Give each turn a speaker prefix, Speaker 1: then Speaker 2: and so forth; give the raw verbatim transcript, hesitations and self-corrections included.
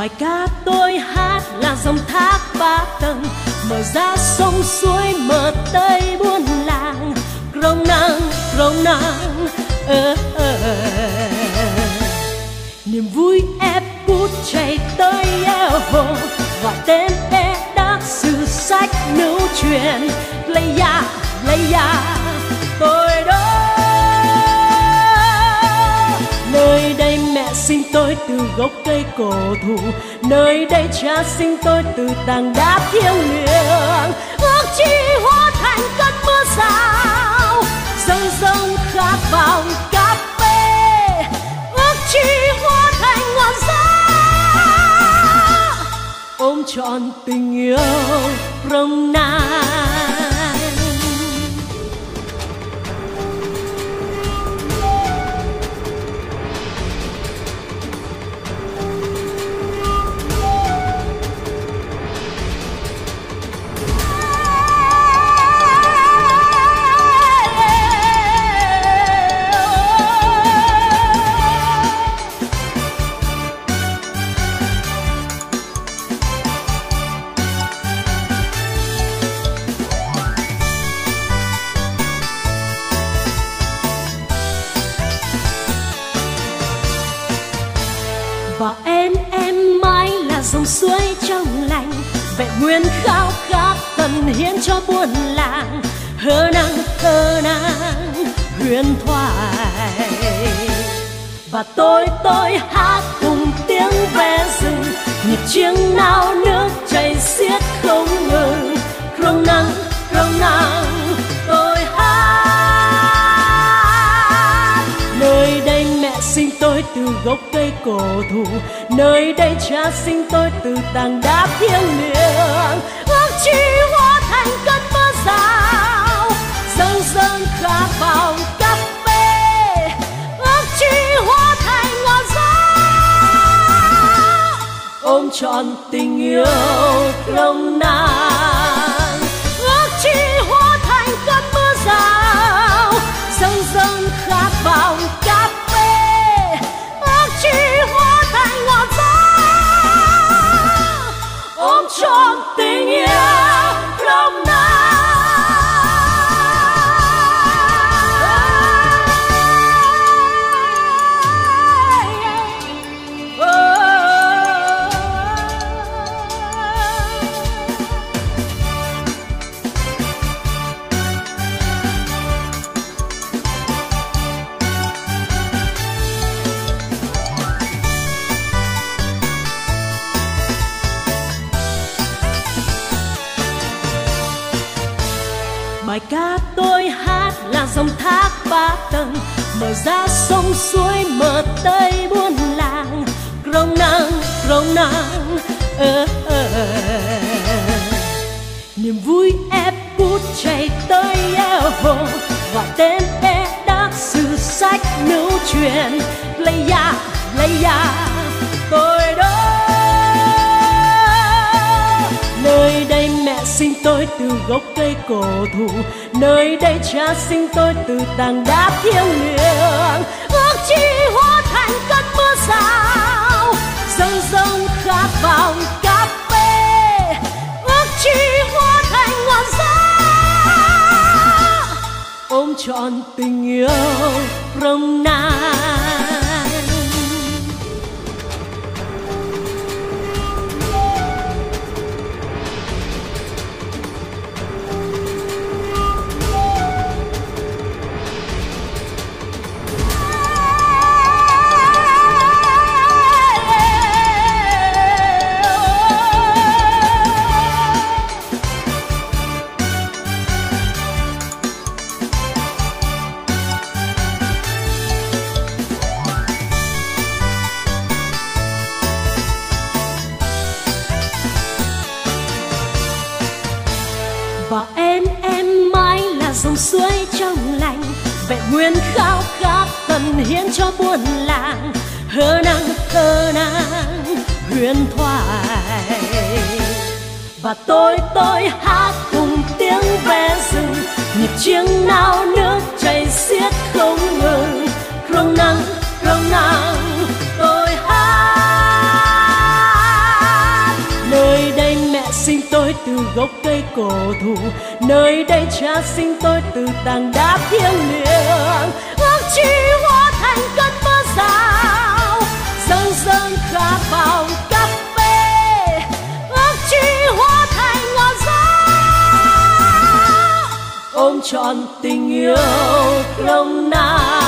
Speaker 1: Bài ca tôi hát là dòng thác ba tầng, mở ra sông suối mở tới buôn làng. Rồng nắng, rồng nắng, ơ ơ. Niềm vui ép bút chạy tới eo hồ, gọi tên bé đắc sử sách lưu truyền. Lấy ya, lấy ya, tôi đó. Nơi đây mẹ sinh tôi từ gốc cây cổ thụ, nơi đây cha sinh tôi từ tảng đá thiêng liêng. Ước chi hóa thành cơn mưa rào, dâng dâng khát vọng cà phê. Ước chi hóa thành ngọn gió, ôm trọn tình yêu rồng nang. Và em, em mãi là dòng suối trong lành, vẹn nguyên khao khát tận hiến cho buôn làng. Hơ nắng, hơ nắng, huyền thoại. Và tôi, tôi hát cùng tiếng ve rừng, nhịp chiêng nao nước chảy xiết không ngừng. Rồng nắng, rồng nắng, tôi hát. Nơi đây mẹ sinh tôi từ gốc cây cổ thụ, nơi đây cha sinh tôi từ tảng đá thiêng liêng. Ước chi hóa thành cơn mưa rào, dâng dâng khát vọng cà phê. Ước chi hóa thành ngọn gió, ôm trọn tình yêu rồng nang. Ước chi hóa thành cơn mưa rào, dâng dâng khát vọng cà phê. Ước chi hóa thành ngọn gió, ôm trọn tình yêu rồng nang. Bài ca tôi hát là dòng thác ba tầng, mở ra sông suối mở tới buôn làng. Rồng nắng, rồng nắng, ơ ơ. Niềm vui ép bút chạy tới eo hồ, gọi tên bé đắc sử sách lưu truyền. Lấy ya, lấy ya, tôi đó. Nơi đây mẹ sinh tôi từ gốc cây cổ thụ, nơi đây cha sinh tôi từ tảng đá thiêng liêng. Ước chi hóa thành cơn mưa rào, dâng dâng khát vọng cà phê. Ước chi hóa thành ngọn gió, ôm trọn tình yêu rồng nang. Và em, em mãi là dòng suối trong lành, vẹn nguyên khao khát tận hiến cho buôn làng. Hơ nắng, hơ nắng, huyền thoại. Và tôi, tôi hát cùng tiếng ve rừng, nhịp chiêng nao nước chảy xiết không ngừng. Rồng nắng, rồng nắng, tôi hát. tôi từ gốc cây cổ thụ, nơi đây cha sinh tôi từ tảng đá thiêng liêng. Ước chi hóa thành cơn mưa rào, dâng dâng khát vọng cà phê. Ước chi hóa thành ngọn gió, ôm trọn tình yêu nồng nàn.